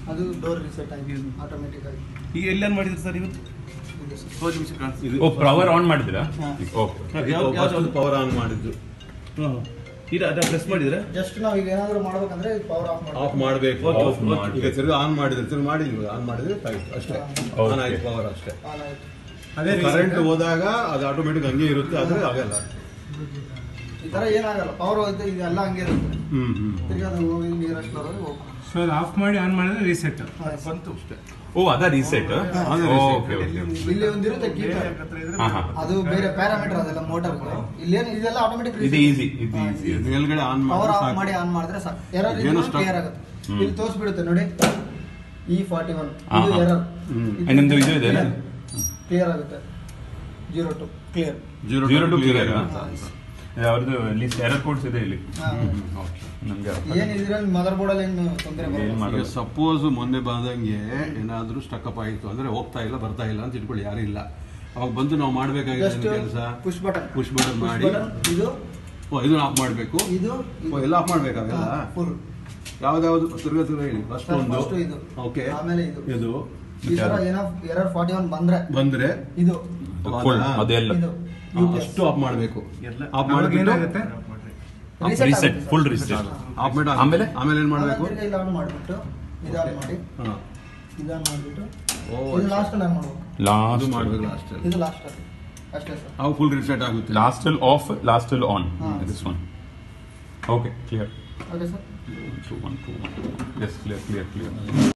ಅದು door reset ಆಗಿ automatic ಆಗಿ. ಈಗ ಎಲ್ಲೇನು ಮಾಡಿದ್ರಿ ಸರ್ ಇವತ್ತು? ಒಂದು ನಿಮಿಷ ಕಾಣಿಸ್ತಿದೆ. ಓ ಪವರ್ ಆನ್ ಮಾಡಿದ್ರಾ? ಓಕೆ, ಪವರ್ ಆನ್ ಮಾಡಿದ್ದು. ಇದು ಅದನ್ನ ಪ್ರೆಸ್ ಮಾಡಿದ್ರೆ ಜಸ್ಟ್ ನಾವು ಈಗ ಏನಾದರೂ ಮಾಡ್ಬೇಕಂದ್ರೆ ಪವರ್ ಆಫ್ ಮಾಡಬೇಕು. ಈಗ ತಿರುಗಿ ಆನ್ ಮಾಡಿದ್ರೆ ತಿರುಗಿ ಮಾಡಿದ್ವಿ, ಆನ್ ಮಾಡಿದ್ರೆ ಆಯ್ತು ಅಷ್ಟೇ, ಆನ್ ಆಯ್ತು ಪವರ್ ಅಷ್ಟೇ. ಅದೇ ಕರೆಂಟ್ ಹೋದಾಗ ಅದು ಆಟೋಮೆಟಿಕ್ ಹಂಗೆ ಇರುತ್ತೆ, ಆದ್ರೆ ಆಗಲ್ಲ. ಈ ತರ ಏನಾಗಲ್ಲ, ಪವರ್ ಹೋಯ್ತು ಇದೆಲ್ಲ ಹಂಗೆ ಇರುತ್ತೆ. ತಿರ್ಗಿ ಅದು ಹೋಗಿ ನೀರಷ್ಟು ಬರೋದು ಹೋಗ್ಬೋದು. ಸೊ ಅದು ಆಫ್ ಮಾಡಿ ಆನ್ ಮಾಡಿದ್ರೆ ರೀಸೆಟ್ ಬಂತು ಅಷ್ಟೇ. ಓ ಅದ ರೀಸೆಟ್. ಇಲ್ಲಿ ಒಂದಿರುತ್ತೆ ಕೀಪರ್, ಅದು ಬೇರೆ ಪ್ಯಾರಾಮೀಟರ್ ಅದೆಲ್ಲ ಮೋಟರ್. ಇಲ್ಲೇನು ಇದೆಲ್ಲ ಆಟೋಮೆಟಿಕ್. ಇದು ಈಸಿ, ಇದು ಈಸಿ. ಮೇಲ್ಗಡೆ ಆನ್ ಪವರ್ ಆಫ್ ಮಾಡಿ ಆನ್ ಮಾಡಿದ್ರೆ ಸಾಕು, ಎರರ್ ಕ್ಲಿಯರ್ ಆಗುತ್ತೆ. ಇಲ್ಲಿ ತೋರಿಸ್ಬಿಡುತ್ತೆ ನೋಡಿ, E41 ಇದು ಎರರ್. ನಿಮ್ದು ಇದು ಇದೆ ಕ್ಲಿಯರ್ ಆಗುತ್ತೆ. 02 ಕ್ಲಿಯರ್, 02 ಕ್ಲಿಯರ್. ಅವ್ರದ್ದು ಲಿಸ್ಟ್ ಎರರ್ ಕೋಡ್ಸ್ ಇದೆ ಇಲ್ಲಿ. ನಮ್ಗೆ ಏನಿದ್ರಲ್ಲಿ ಮದರ್ ಬೋರ್ಡ್ ಅಲ್ಲಿ ಏನು ತೊಂದರೆ ಬರಲ್ಲ. ಸಪೋಸ್ ಮೊನ್ನೆ ಬಂದಂಗೆ ಏನಾದ್ರೂ ಸ್ಟಕ್ಅಪ್ ಆಯಿತು ಅಂದ್ರೆ ಹೋಗ್ತಾ ಇಲ್ಲ ಬರ್ತಾ ಇಲ್ಲ ಅಂತ ಇಟ್ಕೊಳ್ಳಿ, ಯಾರು ಇಲ್ಲ, ಅವಾಗ ಬಂದು ನಾವು ಮಾಡ್ಬೇಕಾಗಿರೋ ಕೆಲಸ ಪುಷ್ ಬಟನ್ ಮಾಡಿ ಇದು ಆಫ್ ಮಾಡಬೇಕು, ಇದು ಎಲ್ಲ ಆಫ್ ಮಾಡ್ಬೇಕಾಗಲ್ಲ. ಫುಲ್ ಯಾವ್ದಾವ್ದು ತಿರ್ಗ ಹೇಳಿ. ಫಸ್ಟ್ ಒಂದು ಇದು, ಓಕೆ, ಆಮೇಲೆ ಇದು ಈ ತರ ಏನೋ ಎರರ್ 41 ಬಂದ್ರೆ ಇದು ಅದೆಲ್ಲ ಅಷ್ಟು ಆಫ್ ಮಾಡಬೇಕು. ಆಫ್ ಏನಾಗುತ್ತೆ? Reset, full reset. ಆಫ್ ಮಾಡಿ ಆಮೇಲೆ ಏನ್ ಮಾಡಬೇಕು? ಇಲ್ಲ ಆನ್ ಮಾಡಿಬಿಟ್ಟು ಇದಾನ್ ಮಾಡಿ, ಇದಾನ್ ಮಾಡಿಬಿಟ್ಟು ಇದು ಲಾಸ್ಟ್ ಅಲ್ಲಿ ಮಾಡಬೇಕು. ಲಾಸ್ಟ್ ಮಾಡಬೇಕು, ಲಾಸ್ಟ್ ಅಲ್ಲಿ ಇದು ಲಾಸ್ಟ್ ಅಲ್ಲಿ ಅಷ್ಟೇ ಸರ್. ಅವು ಫುಲ್ ರೀಸೆಟ್ ಆಗುತ್ತೆ. ಲಾಸ್ಟ್ ಅಲ್ಲಿ ಆಫ್, ಲಾಸ್ಟ್ ಅಲ್ಲಿ on. This one okay, clear. Okay sir. 1 2 1 2 1. Yes, clear.